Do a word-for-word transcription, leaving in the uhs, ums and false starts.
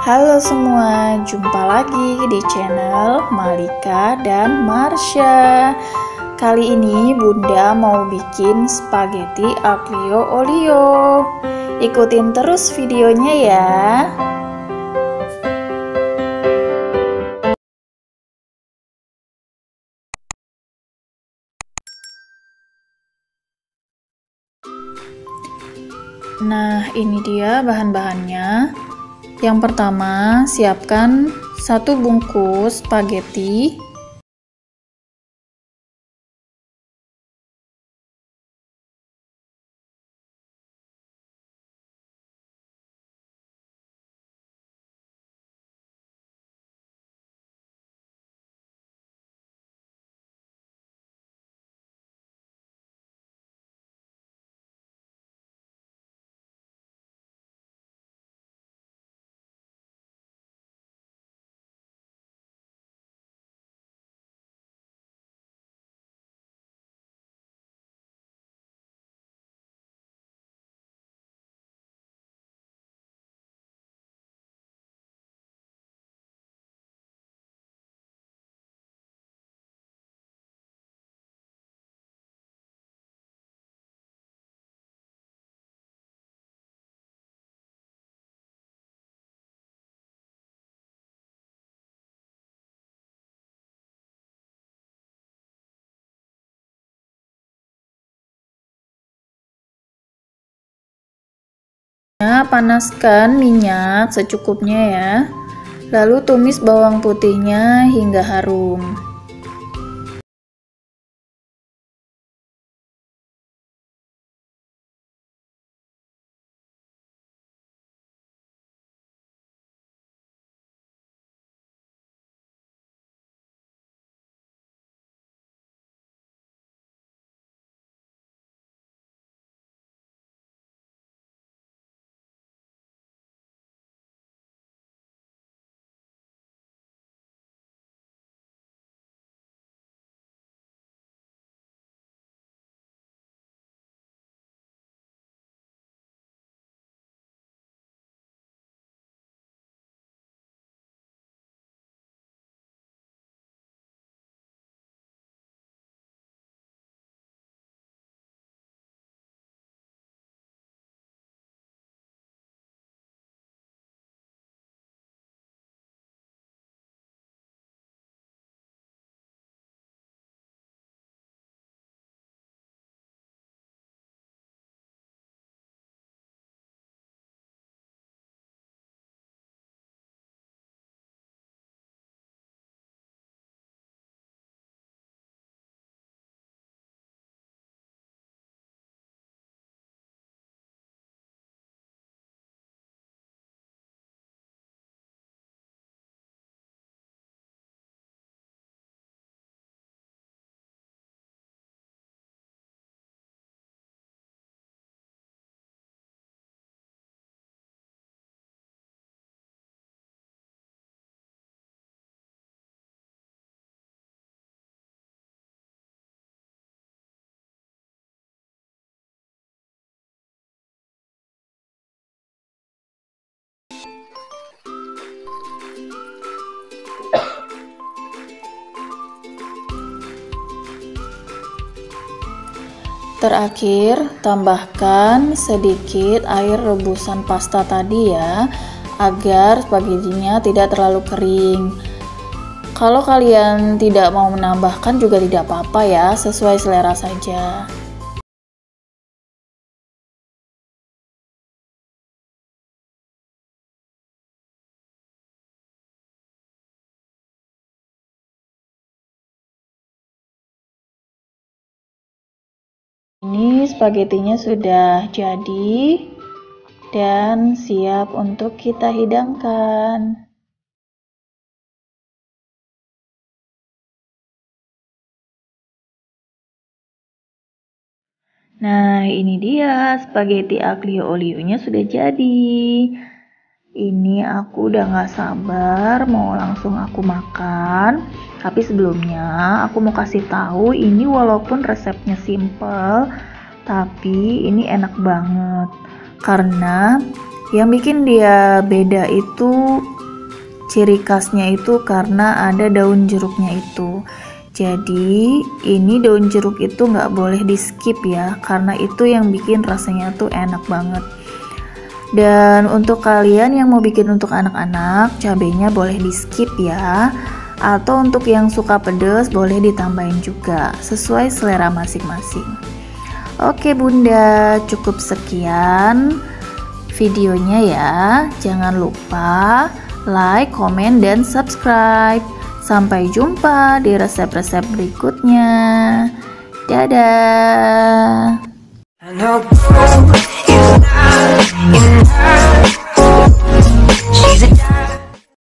Halo semua, jumpa lagi di channel Malika dan Marsha. Kali ini Bunda mau bikin spaghetti aglio olio. Ikutin terus videonya ya. Nah, ini dia bahan-bahannya. Yang pertama, siapkan satu bungkus spaghetti. Panaskan minyak secukupnya ya, lalu tumis bawang putihnya hingga harum. Terakhir, tambahkan sedikit air rebusan pasta tadi ya, agar spagettinya tidak terlalu kering. Kalau kalian tidak mau menambahkan juga tidak apa-apa ya, sesuai selera saja. Ini spagettinya sudah jadi dan siap untuk kita hidangkan. Nah, ini dia spaghetti aglio olionya sudah jadi. Ini aku udah gak sabar mau langsung aku makan. Tapi sebelumnya aku mau kasih tahu, ini walaupun resepnya simple, tapi ini enak banget. Karena yang bikin dia beda itu ciri khasnya itu karena ada daun jeruknya itu. Jadi ini daun jeruk itu nggak boleh di skip ya, karena itu yang bikin rasanya tuh enak banget. Dan untuk kalian yang mau bikin untuk anak-anak, cabenya boleh di skip ya, atau untuk yang suka pedas boleh ditambahin juga, sesuai selera masing-masing. Oke bunda, cukup sekian videonya ya. Jangan lupa like, komen, dan subscribe. Sampai jumpa di resep-resep berikutnya. Dadah. I know you're not, you're not. She's a